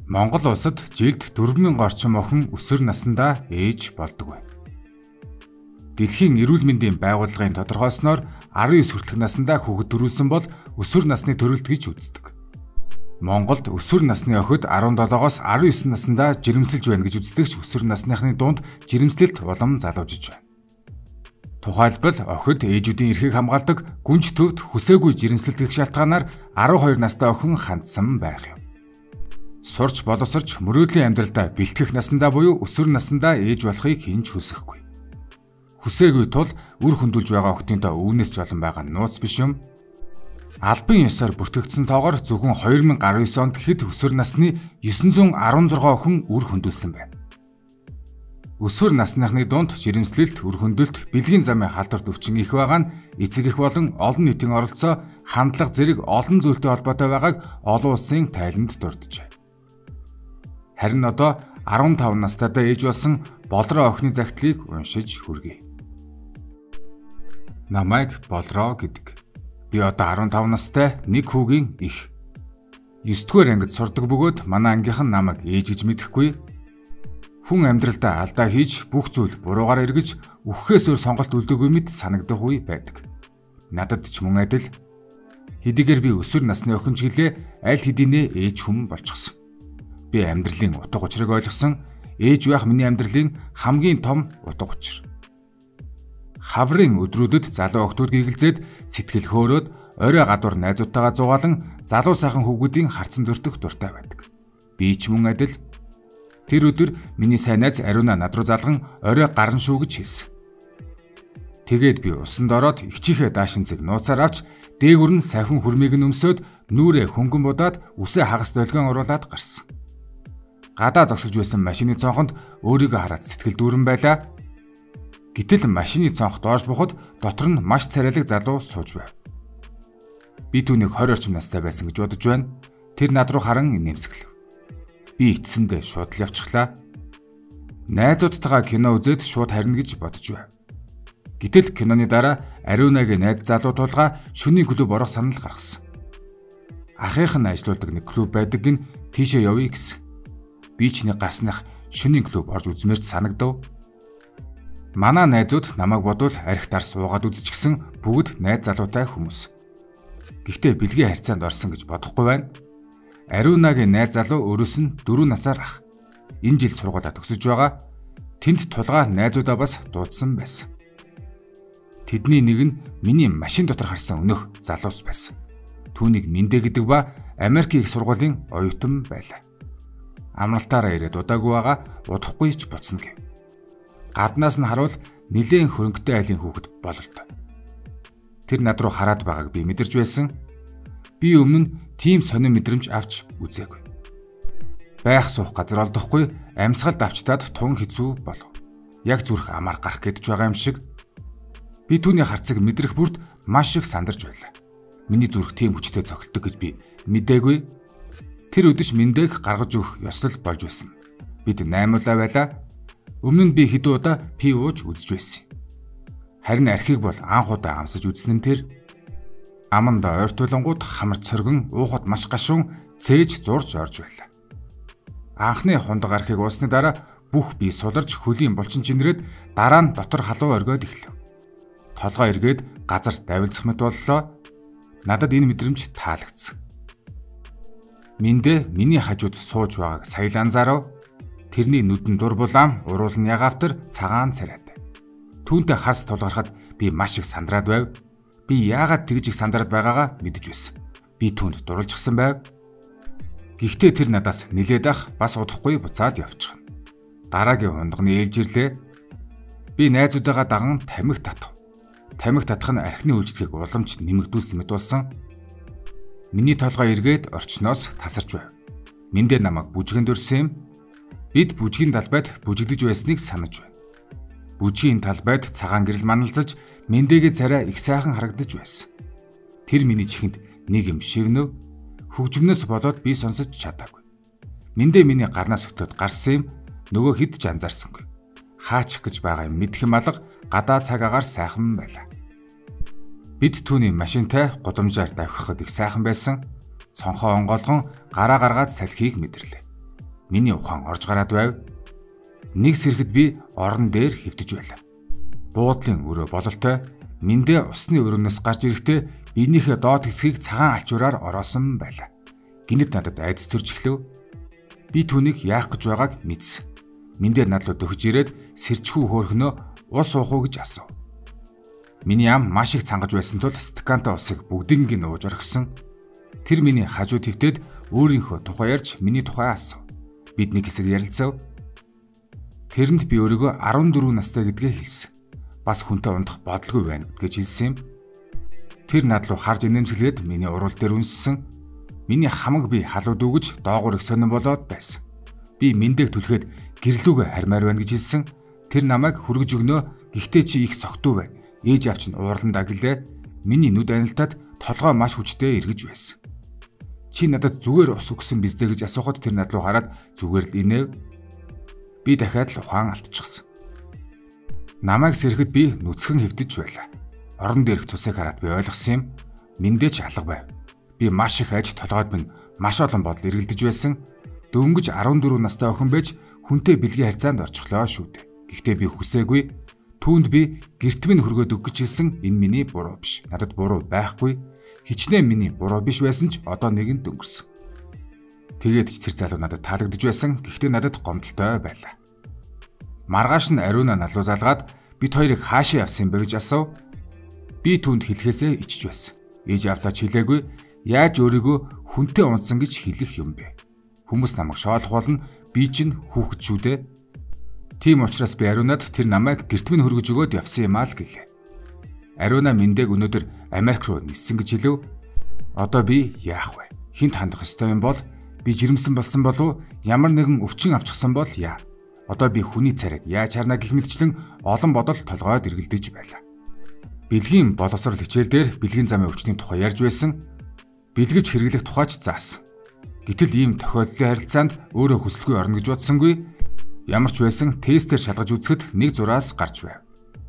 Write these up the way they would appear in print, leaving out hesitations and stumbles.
Монгол улсад жилд 4,000 орчим охин өсвөр насндаа ээж болдог. Дэлхийн эрүүл мэндийн байгууллагын тодорхойлсноор 19 хүртэлх наснда хүүхэд төрүүлсэн бол өсвөр насны төрөлт гэж үздэг. Монголд өсвөр насны охид 17-оос 19 наснда жирэмсэлж байна гэж үздэг ч өсвөр насныхны дунд жирэмслэлт улам залуужиж байна. Тухайлбал охид ээжүүдийн эрхийг хамгаалдаг гүнж төвд хүсээгүй жирэмслэлт гэх шалтгаанаар 12 настай охин хандсан байх юм. Сурч боловсрч мөрөөдлийн амьдралдаа бэлтгэх насндаа буюу өсвөр насндаа ээж болохыг хинж хүсэхгүй. Хүсээгүй тул үр хөндүүлж байгаа охидынтой өвнөөс ч олон байгаа нууц биш юм. Албан ёсоор бүртгэгдсэн тоогоор зөвхөн 2019 онд хэд өсвөр насны 916 охин үр хөндүүлсэн байна. Өсвөр насныхны дунд жирэмслэлт, үр хөндөлт, бэлгийн замын халдварт өвчин их байгаа нь эцэг эх болон олон нийтийн оролцоо, хандлага зэрэг олон зүйлтэй холбоотой байгааг олон улсын тайланд дурджээ. Харин одоо 15 настайдаа ээж болсон Болроо охины загтлыг уншиж хүргэе. Намайг Болроо гэдэг. Би одоо 15 настай нэг хүүгийн эх. 9-р ангид сурдаг бөгөөд манай ангийнхан намайг ээж гэж мэдэхгүй. Хүн амьдралдаа алдаа хийж бүх зүйл буруугаар эргэж үххээс өөр сонголт үлдээгүй мэт санагдах үе байдаг. Надад ч мөн адил. Хэдийгээр би өсвөр насны охин ч гэлээ аль хэдийнэ ээж хүн болчихсон. Би амьдралын утга учирыг ойлгосон ээж байх миний амьдралын хамгийн том утга учир. Хаврын өдрүүдэд залуу охтууд гигэлзээд сэтгэл хөөрөөд орой гадуур найзуудтайгаа зугаалan залуу сайхан хүүгүүдийн харцан дөртөх дуртай байдаг. Би ч мөн адил. Тэр өдөр миний сайн найз Ариуна над руу залган орой гарна шүү гэж хэлсэн. Тэгээд би усанд ороод ихчийнхээ даашинцэг нууцаар авч дээгүр нь сахин хүрмийг нь өмсөөд нүрээ хөнгөн будаад үсээ хагас долгион оруулаад гарсан. Гадаа зогсож байсан машины цонхонд өөрийгөө хараад сэтгэл дүүрэн байлаа. Гэтэл машины цонх доош бухад дотор нь маш царайлаг залуу сууж байв. Би түүнийг 20 орчим настай байсан гэж бодож байна. Тэр над руу харан нэмсгэлв. Би эцсэндээ шууд л явчихлаа. Найзуудтайгаа кино үзээд шууд харина гэж бодож байв. Гэтэл киноны дараа Ариунагийн найз залуу тулгаа шөнийн клуб орох санал гаргасан. Ахийнх нь ажилладаг нэг клуб байдаг гин тийшээ явъя гэсэн. Би ч нэг гарсных шөнийн клуб орж үзмээрч санагдав. Манай найзууд намайг бодвол архитаар суугаад үзчихсэн бүгд найз залуутай хүмүүс. Гэхдээ бэлгийн харьцаанд орсон гэж бодохгүй байна. Ариунагийн найз залуу өөрөөс нь 4 насаар ах. Энэ жил сургуулаа төгсөж байгаа. Тэнд тулгаа найзуудаа бас дуудсан байсан. Тэдний нэг нь миний машин дотор харсан өнөөх залуус байсан. Түүнийг Миндэ гэдэг ба Америкийн их сургуулийн оюутан байлаа. Амралтаараа ирээд удаагүй байгаа удахгүй ч буцна гэв. Гаднаас нь харуул нэлээд хөрөнгөтэй айлын хүүхэд бололтой. Тэр над руу хараад байгааг би мэдэрч байсан. Би өмнө нь тийм сонир мэдрэмж авч үзээгүй. Байх суух газар олдохгүй амьсгалд авчтаад тун хэцүү болов. Яг зүрх амаар гарах гэдэж байгаа юм шиг. Би түүний харцаг мэдрэх бүрд маш их сандарч байлаа. Миний зүрх тийм хүчтэй цогтолдог гэж би мэдээгүй. Тэр өдөш Миндэг гаргаж өгөх ёслол болж байсан. Бид 8 удаа байлаа. Өмнө нь би хэд удаа пи ууж үзэж байсан. Харин архийг бол анх удаа амсаж үзсэн нь тэр. Аманда ойртуулангууд хамар цоргон уухад маш гашуун цээж зурж орж байлаа. Анхны хундаг архийг уусны дараа бүх бие суларж хөлийн булчин чинрээд дараа нь дотор халуун оргиод эхлэв. Толгой эргээд газар давилзах мэт боллоо. Надад энэ мэдрэмж таалагдсан. Миндэ миний хажууд сууж байгааг сая анзаарав. Тэрний нүдэн дур булаан, уруул нь ягавтар, цагаан царайтай. Түүнтэй харс тулгархад би маш их сандраад байв. Би яагаад тэгж их сандраад байгаагаа мэдэж байсан. Би түүнд дурлжсан байв. Гэхдээ тэр надаас нилээд ах бас удахгүй буцаад явчихна. Дараагийн хундагны ээлж ирлээ. Би найзуудаагаа даган тамхи татав. Тамхи татах нь архины үйлчлэгийг уламж нэмэгдүүлсэн мэт болсон. Миний толгой эргээд орчноос тасарч байв. Миндэ намайг бүжгэнд өрсөн юм. Бид бүжгийн талбайд бүжиглэж байсныг санаж байна. Бүжгийн талбайд цагаан гэрэл маналзаж Миндэгийн царай их сайхан харагдаж байсан. Тэр миний чихэнд нэг юм шивнэв. Хөгжмнөөс болоод би сонсож чадаагүй. Миндэ миний гарнаас өтөөд гарсан юм. Нөгөө хэд ч анзаарсангүй. Хаачих гэж байгаа юм мэдэх юм алга гадаа цаг агаар сайхан байлаа. Бид түүний машинтай гудамжаар давхихад их сайхан байсан. Цонхоо онгоолгон гараа гаргаад салхийг мэдэрлээ. миний ухаан орж гараад байв. Нэг сэрхэд би орон дээр хэвтэж байлаа. Буудлын өрөө бололтой мэндэ усны өрөөнөөс гарч ирэхдээ биенийхээ доод хэсгийг цагаан алчуураар ороосон байлаа. Гинэд надад айдас төрж эхлэв. Би түүнийг яах гэж байгааг мэдсэн. Мэндэ над руу дөхөж ирээд сэрчхүү хөөрхнөө ус уух уу гэж асуув. Миний ам маш их цангаж байсан тул стакантай усыг бүгдийг нь ууж орхисон. Тэр миний хажуу твтээд өөрийнхөө тухай ярьж миний тухай асуув. Бид нэг хэсэг ярилцав. Тэрэнд би өөрийгөө 14 настай гэдгээ хэлсэн. Бас хүнтэй ундах бодлого байна гэж хэлсэн юм. Тэр над руу харж инээмсэглээд миний урал дээр үнссэн. Миний хамаг би халууд үгэж доогуур их сонирн болоод байсан. Би мэндийг түлхээд гэрлүүгээ хармаар байна гэж хэлсэн. Тэр намайг хүргэж өгнө. Гэхдээ чи их согтуу байна. Ээж авч нь уурлан даглээ. Миний нүд анилтад толгой маш хүчтэй эргэж байсан. Чи надад зүгээр ус өгсөн биз дээ гэж асуухад тэр над руу хараад зүгээр л инэв. Би дахиад л ухаан алдчихсан. Намайг сэрхэд би нүцгэн хэвтэж байлаа. Орон дээрх цусыг хараад би ойлгосон юм. Мэндээ ч алга байв. Би маш их аж толгойд минь маш олон бодол эргэлдэж байсан. Дөнгөж 14 настай охин байж хүнтэй бэлгийн харьцаанд орчихлоо шүү дээ. Гэхдээ би хүсээгүй. Түүнд би гэрт минь хөргөөд өг гэж хэлсэн. Энэ миний буруу биш. Надад буруу байхгүй. Хичнээн миний буруу биш байсан ч одоо нэгэнд өнгөрсөн. Тэгээд ч тэр залуу надад таалагдж байсан. Гэхдээ надад гомдолтой байлаа. Маргааш нь ариуна налуу залгаад бид хоёрыг хаашаа явсан бэ гэж асуув. Би түүнд хэлэхээсээ ичж байсан. Ээж автаач хэлээгүй. Яаж өөрийгөө хүнтэй унтсан гэж хэлэх юм бэ? Хүмүүс намайг шоолох болно. Би чинь хүүхэд шүү дээ. Тийм учраас би ариунад тэр намайг гэрт минь хөргөж өгөөд явсан юм аа л гэлээ. Ариуна миндэг өнөөдөр Америк руу нисэн гэж хэлв. Одоо би яах вэ? Хинт хандах ёстой юм бол би жирэмсэн болсон болов ямар нэгэн өвчин авчихсан бол яа. Одоо би хүний царайг яаж харна гэх мэтчлэн олон бодол толгойд эргэлдэж байлаа. Бэлгийн боловсрол хичээл дээр бэлгийн замын өвчтний тухай ярьж байсан. Бэлгэвч хэрэглэх тухайч заасан. Гэтэл ийм тохиолдлын харилцаанд өөрөө хүсэлгүй орно гэж бодсонгүй. Ямар ч байсан тестээр шалгаж үзэхэд нэг зураас гарч байв.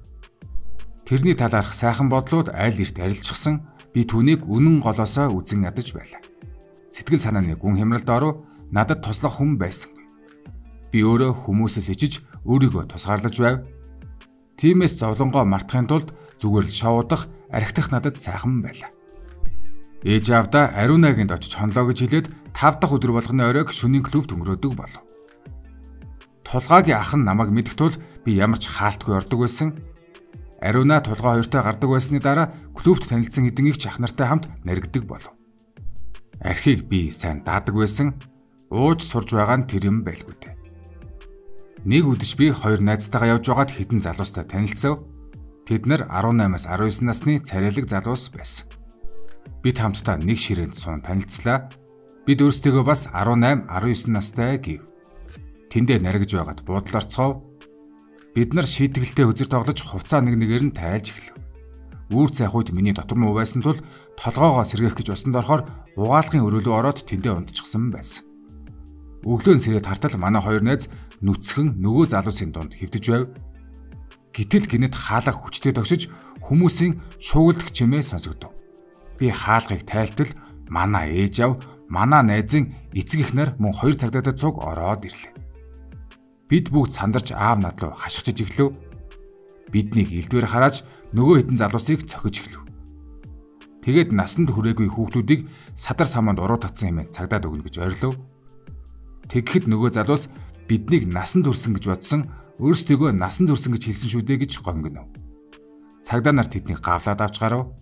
Тэрний талаарх сайхан бодлууд айл эрт арилжчихсан. Би түүнийг үнэн голоосоо үзэн ядаж байлаа. Сэтгэл санааны гүн хямралд оров надад туслах хүн байсангүй. Би өөрөө хүмүүсээс ичиж өөрийгөө тусгаарлаж байв. Тиймээс зовлонгоо мартахын тулд зүгээр л шоудах, архитах надад сайхан байлаа. Ээж аавдаа ариунагинд очиж хонлоо гэж хэлээд 5 дахь өдөр болгоны оройг шөнийн клубт өнгөрөөдөг болов. Тулгаагийн ах нь намайг мэдэх тул би ямар ч хаалтгүй ордог байсан. Ариуна тулгаа хоёртой гардаг байсны дараа клубт танилцсан хэдэн их чах нартай хамт наригдаг болов. Архийг би сайн даадаг байсан. Ууж сурж байгаа нь тэр юм байлгүй дээ. Нэг өдөж би хоёр найзтайгаа явж байгаад хэдэн залуустай танилцав. Тэд нар 18-аас 19 насны царайлаг залуус байсан. Бид хамтдаа нэг ширээнд суун танилцлаа. Бид өөрсдөө бас 18, 19 настай гэв. Тэндээ наригж байгаад буудал орцгов. Бид нар шийтгэлтэй хөзөр тоглож хувцаа нэг нэгээр нь тайлж эхлэв. Үүр цайх үед миний дотор муу байсан тул толгоогоо сэргээх гэж усанд орохоор угаалгын өрөөлөө ороод тэндээ унтчихсан байсан. Өглөөн сэрээд хартал манай хоёр найз нүцгэн нөгөө залуусын дунд хэвтэж байв. Гэтэл гинэд хаалга хүчтэй тогшиж хүмүүсийн шуугилдах чимээ сонсогдов. Би хаалгыг тайлтал манай ээж аав, манай найзын эцэг эхнэр мөн 2 цагдаатай цуг ороод ирлээ. Бид бүгд сандарч аав над руу хашгичж эхлэв. Биднийг элдвэр харааж нөгөө хэдэн залуусыг цохиж эхлэв. Тэгээд насанд хүрээгүй хүүхдүүдийг садар саманд уруу татсан хэмээн цагдаад өгнө гэж орилов. Тэгэхэд нөгөө залуус биднийг насанд хүрсэн гэж бодсон, өөрсдийгөө насанд хүрсэн гэж хэлсэн шүү дээ гэж гонгинов. Цагдаа нар тэднийг гавлаад авч гарав.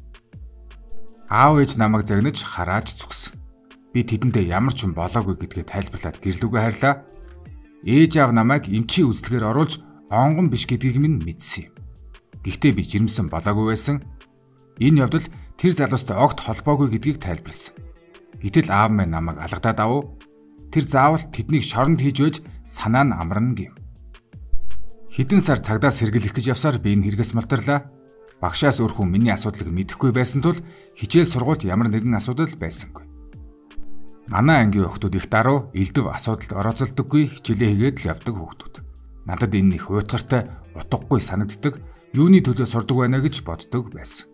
Аав ээж намайг загнаж харааж зүгсэн. Би тэдэндээ ямар ч юм болоогүй гэдгээ тайлбарлаад гэрлүүгээ харьлаа. Ээж аав намайг эмчийн үзлэгээр оруулж онгон биш гэдгийг минь мэдсэн юм. Гэхдээ би жирэмсэн болоогүй байсан. Энэ явдал тэр залуустай огт холбоогүй гэдгийг тайлбарласан. Гэтэл аав минь намайг алгадаад авав. Тэр заавал тэднийг шоронд хийж байж санаа нь амарна гэв. Хэдэн сар цагдаа сэргийлэх гэж явсаар би энэ хэрэгээс мултарлаа. Багшаас өөр хүн миний асуудлыг мэдэхгүй байсан тул хичээл сургуульд ямар нэгэн асуудал байсангүй. Манай ангийн хүүхдүүд их даруй элдв асуудалд орооцолдоггүй хичээлээ хийгээд л явдаг хүүхдүүд. Надад энэ их уйтгартай утгагүй санагддаг, юуны төлөө сурдаг байна гэж боддог байсан.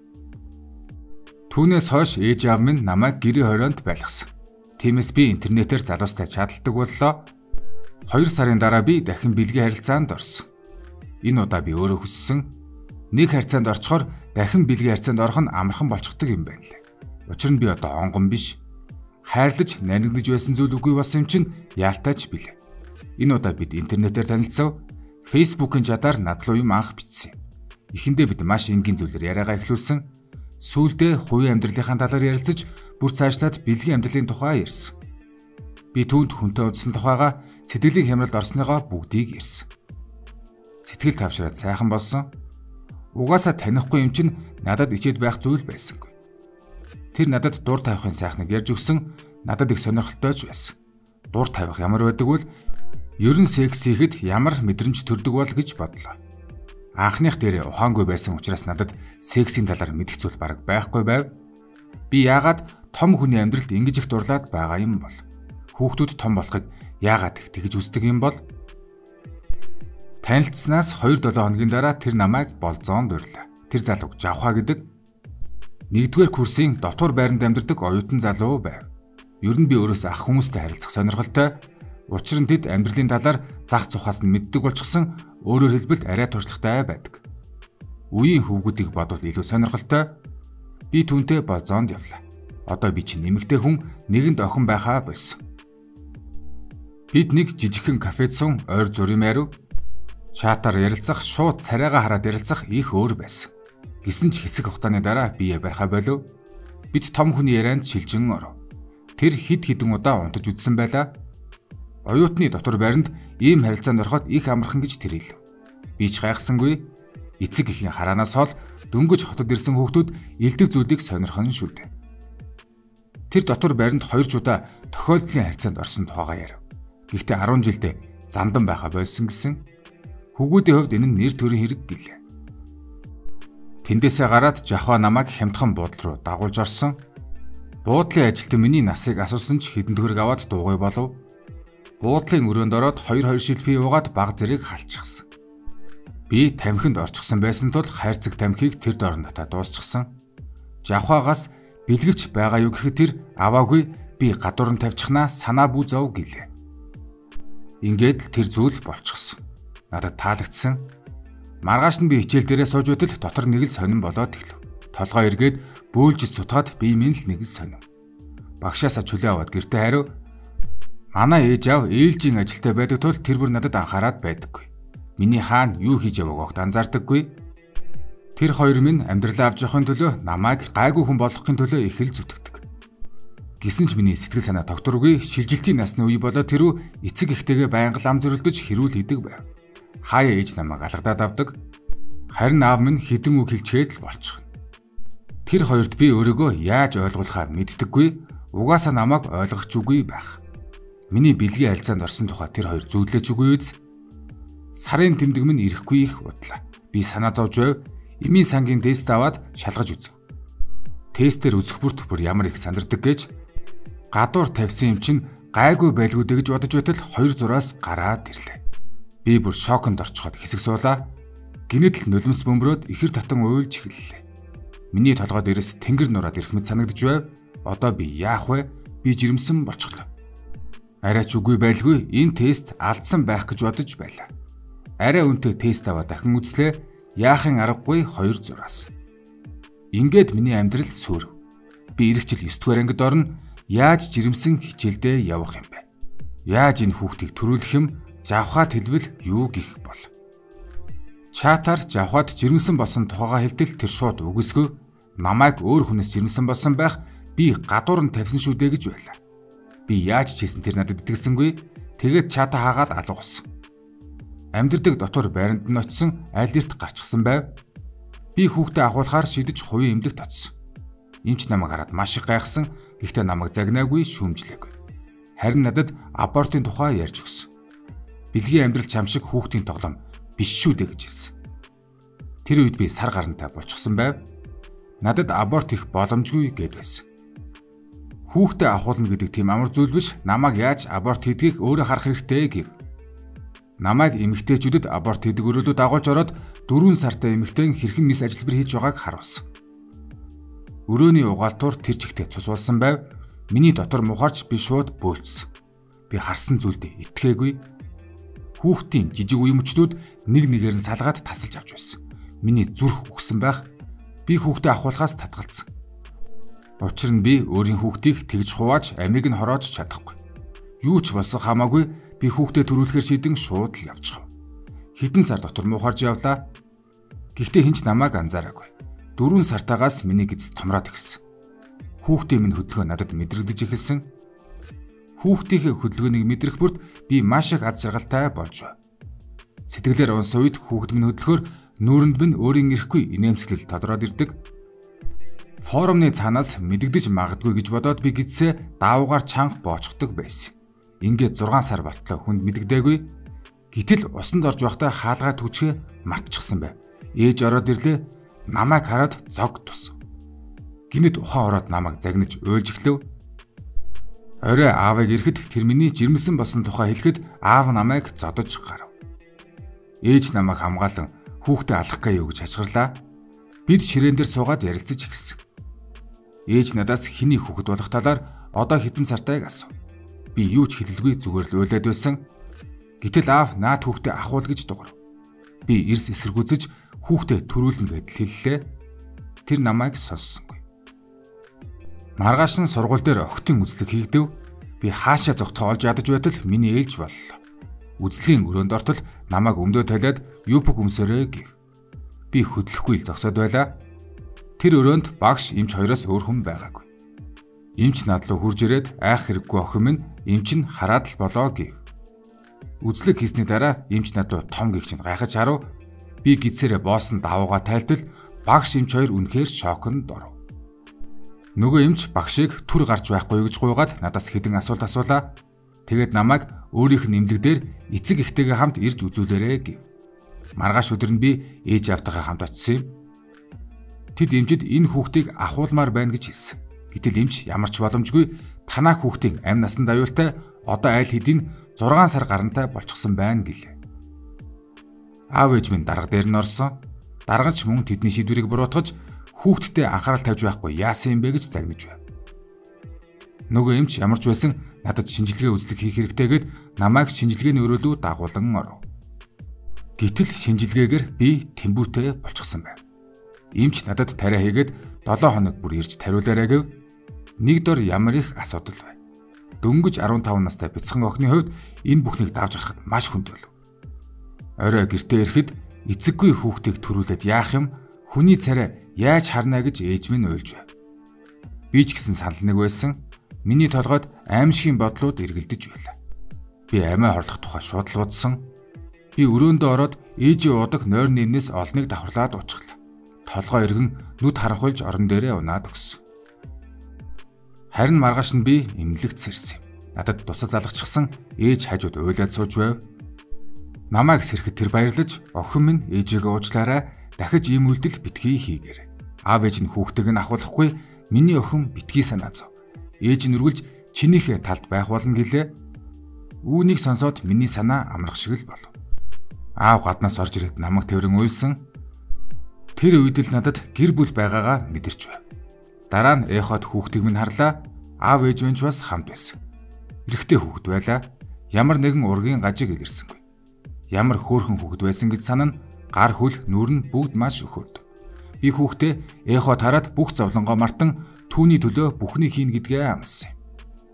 Түүнээс хойш ээж аав минь намайг гэрийн хорионд байлгасан. Тиймээс би интернетээр залуустай чадалдаг боллоо. 2 сарын дараа би дахин бэлгийн харилцаанд орсон. Энэ удаа би өөрөө хүссэн. Нэг харилцаанд орчхоор дахин бэлгийн харилцаанд орох нь амархан болчихдог юм байна лээ. Учир нь би одоо онгон биш. Хайрлаж, нанигдж байсан зүйл үгүй болсон юм чинь яалтайч билээ. Энэ удаа бид интернетээр танилцсан. Facebook-ын жадаар над руу юм анх бичсэн. Эхэндээ бид маш энгийн зүйлээр яриагаа эхлүүлсэн. Сүүлдээ хувийн амьдралынхаа талаар ярилцаж, бүр цаашлаад бэлгийн амьдралын тухай ярьсан. Би түүнд хүнтэй уулзсан тухайга сэтгэлийн хямралд орсныгоо бүгдийг ярьсан. Сэтгэл тавшраад сайхан болсон. Угаасаа танихгүй юм чинь надад ичээд байх зүйл байсангүй. Тэр надад дур тавихын сайхныг ярьж өгсөн, надад их сонирхолтой ч байсан. Дур тавих ямар байдаг вэ? Ерөн секс хийхэд ямар мэдрэмж төрдөг бол гэж бодлоо. Анхных дээр ухаангүй байсан учраас надад сексийн талаар мэдэх зүйл бараг байхгүй байв. Би яагаад том хүний амьдралд ингэж их дурлаад байгаа юм бол? Хүүхдүүд том болохыг яагаад тэгж үздэг юм бол? Танилцсанаас 2-7 хоногийн дараа тэр намайг болзоонд урьлаа. Тэр залууг Жавха гэдэг 1-р курсын дотор байранд амьдардаг оюутан залуу байв. Ер нь би өөрөөсөө ах хүмүүстэй харилцах сонирхолтой. Учир нь тэд амьдралын талаар зах цухаас нь мэддэг болчихсон, өөрөөр хэлбэл арай туршлагатай байдаг. Үеийн хүүгүүдийг бодвол илүү сонирхолтой. Би түүнтэй болзоонд явлаа. Одоо би чинь эмэгтэй хүн, нэгэнд охин байхаа болсон. Бид нэг жижигхэн кафед сун ойр зүрийн майруу чатаар ярилцах, шууд царайгаа хараад ярилцах их өөр байсан. Гэсэн ч хэсэг хугацааны дараа бие барьхаа болов. Бид том хүний ярианд шилжин оров. Тэр хид хідэн удаа унтаж үзсэн байлаа. Оюутны дотор байранд ийм харилцаанд ороход их амархан гэж тэр хэлв. Би ч гайхсангүй. Эцэг эхийн хараанаас хол дөнгөж хотод ирсэн хүүхдүүд элдэг зүйлийг сонирхон шүү дээ. Тэр дотор байранд 2 удаа тохиолдлын харилцаанд орсон тухайгаа ярив. Гэхдээ 10 жилдээ зандан байхаа болсон гэсэн. Хүүгүүдийн хувьд энэ нь нэр төрийн хэрэг гэлээ. Тэндээсээ гараад Жавха намайг хямдхан буудлын руу дагуулж орсон. Буудлын ажилтан миний насыг асуусан ч хэдэн төгрөг аваад дуугүй болов. Буудлын өрөөнд ороод 2 шил пий уугаад баг зэрэг халчихсан. Би тамхинд орчихсон байсан тул хайрцаг тамхиг тэр дорн татаа дуусчихсан. Жавхагаас бэлгэрч байгаа юу гэхэд тэр аваагүй, би гадуур нь тавьчихнаа санаа бүү зов гэлээ. Ингээд л тэр зүйл болчихсон. Надад таалагдсан. Маргааш нь би хичээл дээрээ сууж байтал дотор нэг л сонирн болоод ирлээ. Толгой эргээд бөөлж цутгаад би минь л нэг л сонирн. Багшаасаа чөлөө аваад гэртээ хариу. Манай ээж аав ээлжийн ажилтай байдаг тул тэр бүр надад анхаарад байдаггүй. Миний хаана юу хийж явааг огт анзаардаггүй. Тэр хоёр минь амьдралаа авч явахын төлөө намайг гайгүй хүн болгохын төлөө их л зүтгэдэг. Гэсэн ч миний сэтгэл санаа тогтворгүй, шилжилтийн насны үе болоод тэрүү эцэг эхтэйгээ байнга лам зөрөлдөж хэрүүл хийдэг байв. Хаяа ээж намайг алгадаад авдаг. Харин аав минь хідэн үг хэлчихэд л болчихно. Тэр хоёрт би өөрийгөө яаж ойлгуулахаа мэддэггүй, угаасаа намайг ойлгох ч үгүй байх. Миний бэлгийн харилцаанд орсон тухай тэр хоёр зөвлөж үгүй үз. Сарын тэмдэг минь ирэхгүй их удлаа. Би санаа зовж байв. Эмийн сангийн тест аваад шалгаж үзв. Тестээр үзэх бүрт бүр ямар их сандардаг гэж гадуур тавьсан юм чинь гайгүй байлгүй гэж бодож байтал 2 зураас гараад ирлээ. Би бүр шоконд орчход хэсэг суулаа. Гинэт л нулимс бөмбөрөөд ихэр татан уйлж эхэллээ. Миний толгой дээрээс тэнгэр нураад ирэх мэт санагдж байв. Одоо би яах вэ? Би жирэмсэн болчихлоо. Арай ч үгүй байлгүй энэ тест алдсан байх гэж бодож байлаа. Арай өнтөө тест аваад дахин үзлээ. Яахын аргагүй 2 зураас. Ингээд миний амьдрал сүрв. Би ирэх жил 9-р ангид орно. Яаж жирэмсэн хичээлдээ явах юм бэ? Яаж энэ хүүхдийг төрүүлэх юм? Жавхад хэлвэл юу гэх бол. Чатаар Жавхад жирэмсэн болсон тухайгаа хэлтэл тэр шууд үгүйсгүй. Намайг өөр хүнээс жирэмсэн болсон байх, би гадуур нь тавьсан шүү дээ гэж байлаа. Би яаж ч хийсэн тэр надад итгэсэнгүй. Тэгээд чата хаагаад алга болсон. Амьдэрдэг дотор байранд нь очисон аль эрт гарчихсан байв. Би хүүхдээ ахуулахаар шидэж хувийн эмнэлэгт очсон. Эмч намайг хараад маш их гайхсан. Гэхдээ намайг загнаагүй, шүүмжлээгүй. Харин надад абортын тухай ярьж өгсөн. Бэлгийн амьдрал чам шиг хүүхдийн тоглоом биш шүү дээ гэж хэлсэн. Тэр үед би сар гарантай болчихсон байв. Надад аборт хийх боломжгүй гэд байсан. Хүүхдээ ахуулна гэдэг тийм амар зүйл биш. Намайг яаж аборт хийдгийг өөрөө харах хэрэгтэй гэв. Намайг эмэгтэйчүүдэд аборт хийдэг өрөөлөд дагуулж ороод 4 сартай эмэгтэй хэрхэн мис ажилбар хийж байгааг харуулсан. Өрөөний угаалтуур тэр чигтээ цус болсон байв. Миний дотор мухаарч би шууд бөөлжсөн. Би харсан зүйлдээ итгээгүй. хүүхдийн жижиг үе мөчнүүд нэг нэгээр нь салгаад тасалж авч байсан. Миний зүрх үхсэн байх. Би хүүхдээ ахуулахаас татгалцсан. Учир нь би өөрийн хүүхдийг тэгж хувааж амийг нь хороож чадахгүй. Юу ч болсон хамаагүй би хүүхдээ төрүүлэхээр шийдэн шууд л явчихав. Хэдэн сар дотор муухарж явлаа. Гэхдээ хинч намайг анзаараагүй. 4 сартаагаас миний гиз томроод эхэлсэн. Хүүхдээ минь хөдөлгөөн надад мэдрэгдэж эхэлсэн. Хүүхдийнхээ хөдөлгөөнийг мэдрэх бүрд би маш их аз жаргалтай болж байв. Сэтгэлээр унсан үед хүүхэд минь хөдөлгөөр нүүрэнд минь өөрийн ирэхгүй инээмсэглэл тодроод ирдэг. Форумны цаанаас мэдэгдэж магадгүй гэж бодоод би гидсээ даавуугаар чанга боочхдаг байсан. Ингээд 6 сар болтлоо хүнд мэдэгдээгүй. Гэтэл усанд орж байхдаа хаалгаа түчгээ мартчихсан байв. Ээж ороод ирлээ. Намайг хараад зог тус. Гинэд ухаан ороод намайг загнаж уйлж эхлэв. Орой аавыг ирэхэд тэр миний жирэмсэн болсон тухай хэлэхэд аав намайг зодож гарав. Ээж намайг хамгаалan хүүхдээ алах гээ юу гэж хачгарлаа. Бид ширээн дээр суугаад ярилцаж эхэлсэн. Ээж надаас хэний хүүхэд болох талаар одоо хэдэн сартайг асуув. Би юу ч хэлэлгүй зүгээр л уйлаад байсан. Гэтэл аав наад хүүхдээ ахуул гэж дуурав. Би эрс эсэргүүцэж хүүхдээ төрүүлнэ гэдэл хэллээ. Тэр намайг сонссонгүй. Маргааш нь сургууль дээр охтын үзлэг хийгдэв. Би хаашаа зогтхоо олж ядаж байтал миний ээлж боллоо. Үзлэгийн өрөөнд ортол намайг өмдөө талиад юпг өмсөрөө гэв. Би хөдлөхгүй л зогсоод байлаа. Тэр өрөөнд багш эмч хоёроос өөр хүн байгаагүй. Эмч над руу хурж ирээд айх хэрэггүй охин минь эмч нь хараад л болоо гэв. Үзлэг хийсний дараа эмч над руу том гихчэнд гайхаж харав. Би гидсээрээ боосон давууга тайлтал багш эмч хоёр үнэхээр шоконд оров. Нөгөө эмч багшийг түр гарч байхгүй гэж гуйгаад надаас хэдэн асуулт асуулаа. Тэгээд намайг өөрийнх нь эмнэлэг дээр эцэг эхтэйгээ хамт ирж үзүүлээрэй гэв. Маргааш өдөр нь би ээж автайгаа хамт очив. Тэд эмчид энэ хүүхдийг ахуулмаар байна гэж хэлсэн. Гэтэл эмч ямар ч боломжгүй танаа хүүхдийн амь насанд аюултай одоо аль хэдийн 6 сар гарантай болчихсон байна гэлээ. Аав ээж минь дарга дээр нь орсон. Даргач мөн тэдний шийдвэрийг буруутгаж хүүхдтэй анхаарал тавьж байхгүй яасан юм бэ гэж загнаж байв. Нөгөө эмч ямар ч байсан надад шинжилгээ үзлэг хийх хэрэгтэйгээд намайг шинжилгээний өрөөлөд дагуулan оров. Гэтэл шинжилгээгээр би тэмбүүтэй болчихсон байв. Эмч надад тариа хийгээд 7 хоног бүр ирж тариулаарай гэв. Нэг дор ямар их асуудал бай. Дөнгөж 15 настай бяцхан охины хувьд энэ бүхнийг давж гарахад маш хүнд болов. Орой гэртээ ирэхэд эцэггүй хүүхдийг төрүүлээд яах юм? Хүний царай яаж харна гэж ээж минь уйлж байв. Би ч гэсэн санал нэг байсан. Миний толгойд аимшигын бодлууд эргэлдэж байлаа. Би амиа хорлох тухай шууд л бодсон. Би өрөөндөө ороод ээжийн удаг нойр нэмнээс олныг давхарлаад уучихлаа. Толгой эргэн нүд харанхуйлж орон дээрээ унаад өгсөн. Харин маргааш нь би эмнэлэгт сэрсэн юм. Надад тусал залгачихсан ээж хажууд уйлаад сууж байв. Намайг сэрэхэд тэр баярлаж охин минь ээжигээ уучлаарай дахиж ийм үйлдэл битгий хийгээрэй. Аав ээж нь хүүхдийг нь ахуулахгүй миний охин битгий санаа зов. Ээж нь үргэлж чинийхээ талд байх болно гэлээ. Үүнийг сонсоод миний санаа амрах шиг л болов. Аав гаднаас орж ирээд намайг тэрэн уйлсан. Тэр үед л надад гэр бүл байгаагаа мэдэрч байв. Дараа нь эхот хүүхдийг минь харлаа. Аав ээж минь ч бас хамт байсан. Эрэгтэй хүүхэд байлаа. Ямар нэгэн ургийн гажиг илэрсэнгүй. Ямар хөөрхөн хүүхэд байсан гэж санана гар хөл нүур нь бүгд маш өхөөд. Би хүүхдээ эхот хараад бүх зовлонгоо мартан түүний төлөө бүхнийг хийн гэдгээ амласан юм.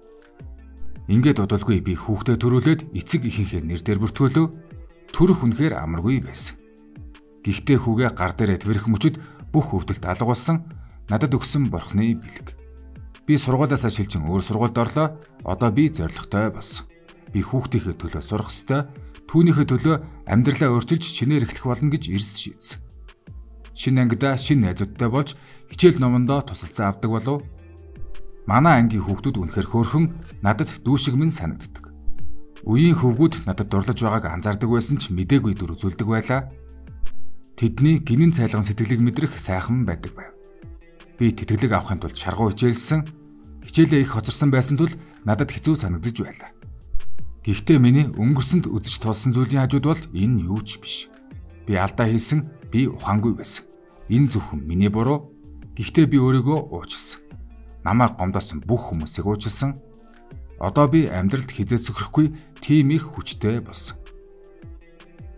Ингээд удалгүй би хүүхдээ төрүүлээд эцэг ихийнхээ нэр дээр бүртгүүлв. Төрөх үнэхээр амаргүй байсан. Гэхдээ хүүгээ гар дээрээ твэрх мөчөд бүх өвдөлт алгуулсан надад өгсөн бурхны бэлэг. Би сургуулиасаа шилжин өөр сургуульд орлоо. Одоо би зоригтой болсон. Би хүүхдийнхээ төлөө сурах ёстой. Түүнийхээ төлөө амьдралаа өөрчилж шинээр эхлэх болно гэж эрс шийдсэн. Шинэ ангидаа шинэ найзуудтай болж хичээл номондоо тусалцсан авдаг болов. Манай ангийн хүүхдүүд үнэхээр хөөрхөн надад дүүшиг минь санагддаг. Үеийн хөвгүүд надад дурлаж байгааг анзаардаг байсан ч мдээгүй дүр үзүүлдэг байлаа. Тэдний гинэн цайлган сэтгэлийг мэдрэх сайхан байдаг байв. Би тэтгэлэг авахын тулд шаргуу хичээлсэн. Хичээлээ их хоцорсон байсан тул надад хэцүү санагдаж байлаа. Гэхдээ миний өнгөрсөнд үзэж тулсан зүйлийн хажууд бол энэ юу ч биш. Би алдаа хийсэн, би ухаангүй байсан. Энэ зөвхөн миний буруу. Гэхдээ би өөрийгөө уучлсан. Намайг гомдоосон бүх хүмүүсийг уучлсан. Одоо би амьдралд хизээ сөхрөхгүй тийм их хүчтэй болсон.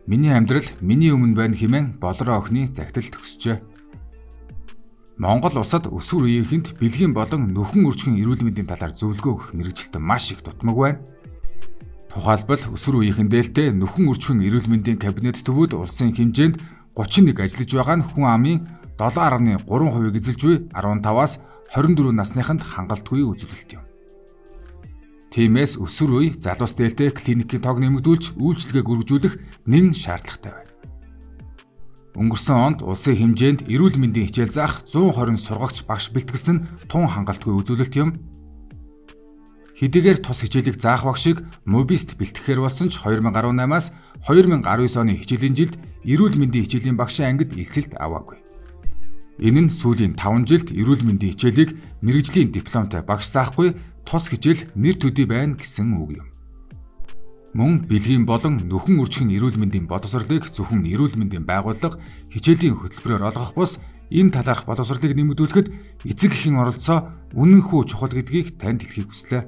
Миний амьдрал миний өмнө байна хэмээн болроо охины загтал төгсжээ. Монгол улсад өсвөр үеийнхэнд бэлгийн болон нөхөн өрчгөн эрүүл мэндийн талаар зөвлөгөө өгөх мэргэжилт маш их дутмаг байна. Тухайлбал өсвөр үеийнхэн дээлтэй нөхөн өрчгөн эрүүл мэндийн кабинет төвүүд улсын хэмжээнд 31 ажиллаж байгаа нь хүн амын 7.3% эзэлж буй 15-аас 24 насныханд хангалтгүй үзүүлэлт юм. Тиймээс өсвөр үе залуус дээлтэй клиникийн тоог нэмэгдүүлж үйлчилгээг үргэлжлүүлэх нэн шаардлагатай байна. Өнгөрсөн онд улсын хэмжээнд эрүүл мэндийн хичээл заах 120 сургагч багш бэлтгэсэн нь тун хангалтгүй үзүүлэлт юм. Хэдийгээр тус хичээлийг заах багшийг мобист бэлтгэхээр болсон ч 2018-аас 2019 оны хичээлийн жилд эрүүл мэндийн хичээлийн багшийн ангид элсэлт аваагүй. Энэ нь сүүлийн 5 жилд эрүүл мэндийн хичээлийг мэргэжлийн дипломтой багш заахгүй тус хичээл нэр төдий байна гэсэн үг юм. Мөн бэлгийн болон нөхөн өрчгөн эрүүл мэндийн боловсролыг зөвхөн эрүүл мэндийн байгууллага хичээлийн хөтөлбөрөөр олгох бус энэ талаарх боловсролыг нэмэгдүүлэхэд эцэг эхийн оролцоо үнэнхүү чухал гэдгийг танд хэлхийг хүслээ.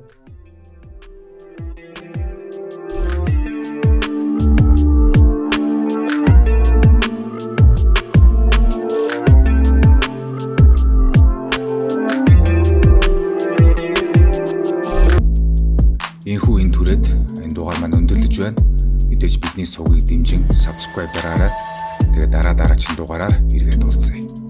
Энэхүү энэ түрээд энэ дугаар маань өндөрлөж байна. Мэдээж бидний сувгийг дэмжин subscribe дараарай. Тэгээд дараагийн дугаараар иргэд уулзъя.